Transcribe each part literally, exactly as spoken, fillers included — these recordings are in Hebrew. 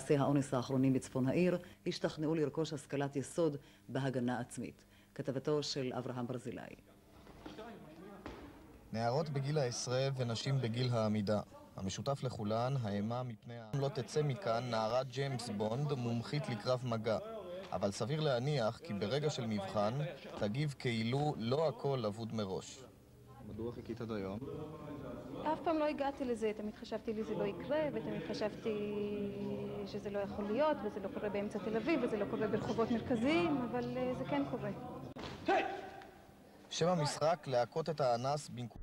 מעשי האונס האחרונים בצפון העיר השתכנעו לרכוש השכלת יסוד בהגנה עצמית. כתבתו של אברהם ברזילאי. נערות בגיל העשרה ונשים בגיל העמידה. המשותף לכולן, האימה מפני העם. לא תצא מכאן נערת ג'יימס בונד, מומחית לקרב מגע. אבל סביר להניח כי ברגע של מבחן תגיב כאילו לא הכל אבוד מראש. מדוע חיכית עד היום? אף פעם לא הגעתי לזה, תמיד חשבתי לי זה לא יקרה, ותמיד חשבתי שזה לא יכול להיות, וזה לא קורה באמצע תל אביב, וזה לא קורה ברחובות מרכזיים, אבל זה כן קורה. שם המשחק להכות את האנס בנקודה.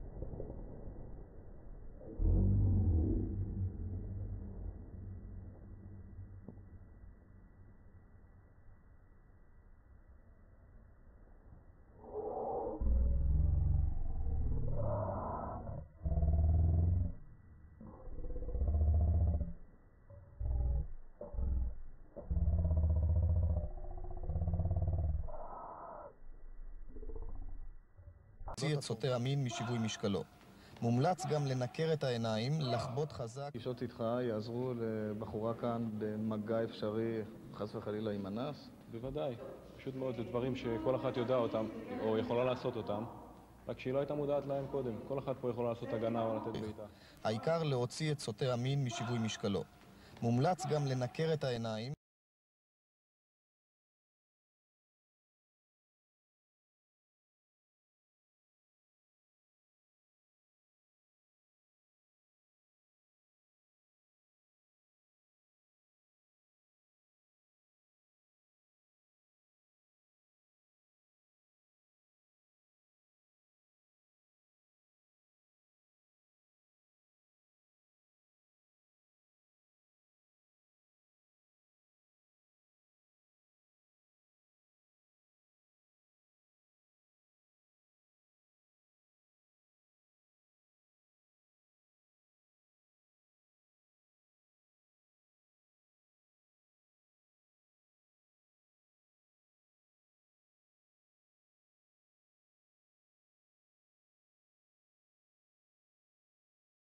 את סוטה המין משיווי משקלו. מומלץ גם לנקר את העיניים, לחבוט חזק. פגישות איתך יעזרו לבחורה כאן במגע אפשרי, חס וחלילה עם אנס? בוודאי. פשוט מאוד, זה דברים שכל אחת יודע אותם, או יכולה לעשות אותם, רק שהיא לא הייתה מודעת להם קודם. כל אחת פה יכולה לעשות הגנה או לתת בעיטה. העיקר להוציא את סוטה המין משיווי משקלו. מומלץ גם לנקר את העיניים.